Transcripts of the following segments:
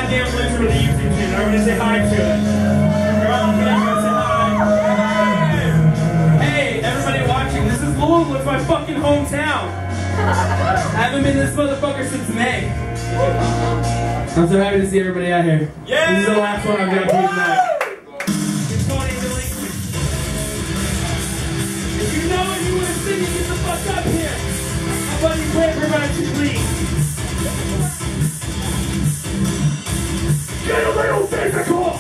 goddamn loser with a YouTube channel. Everybody say hi to it. Everyone say hi. Hey, everybody watching, this is Louisville. It's my fucking hometown. I haven't been to this motherfucker since May. I'm so happy to see everybody out here. Yeah! This is the last one I've got to do tonight. If you know what you want to sing, get the fuck up here. How about you play for about you, please? Get a little physical!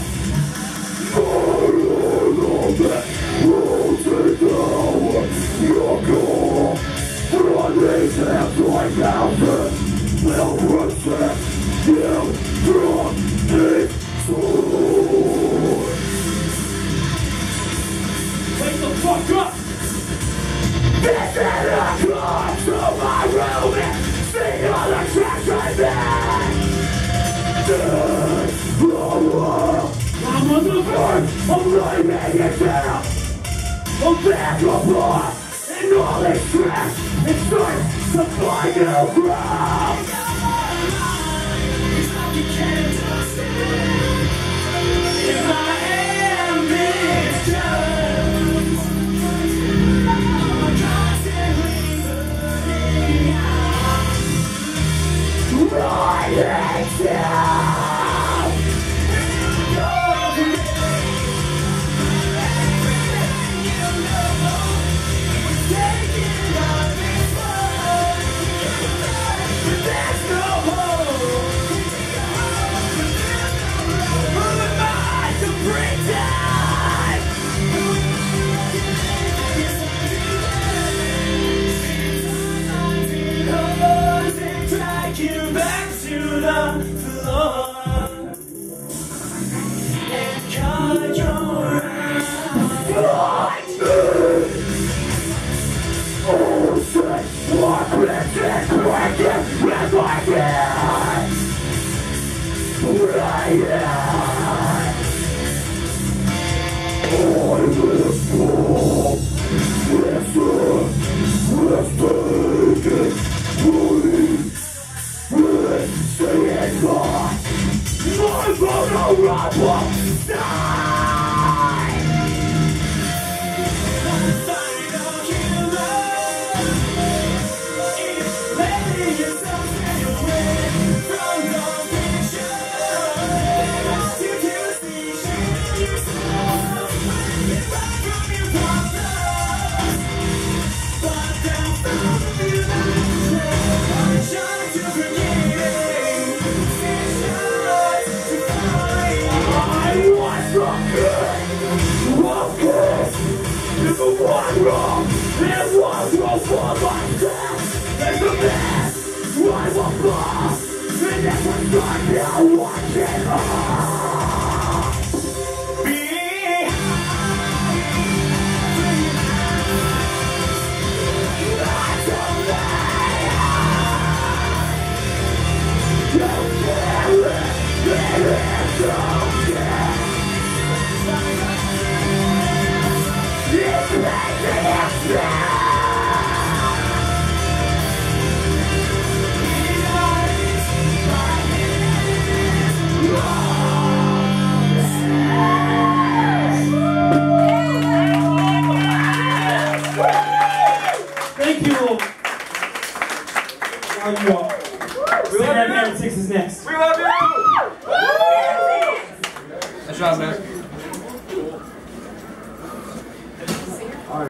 Wake the fuck up! This is a call to my room and see all the trash I made! I'm on the verge of laying it down! I'm back apart and all this trash is starting to find new ground! If I am misjudged, right next down. There's no hope. Who am I to pretend? Drag you back to the floor and cut your eyes. Oh, shit, what is this wicked with my head? Right here. Oh, this fool, say it not. My vulnerable die. Final killer is letting yourself stay away from the picture. They want you to see yourself when you run from your problems. But they'll found you that I'm trying to forget. If the one wrong, it was wrong for myself. It's the best, I will fall. And that's what's done now, watching Thank you. Love you all. We love you. 6 is next. We love you. Nice job, man.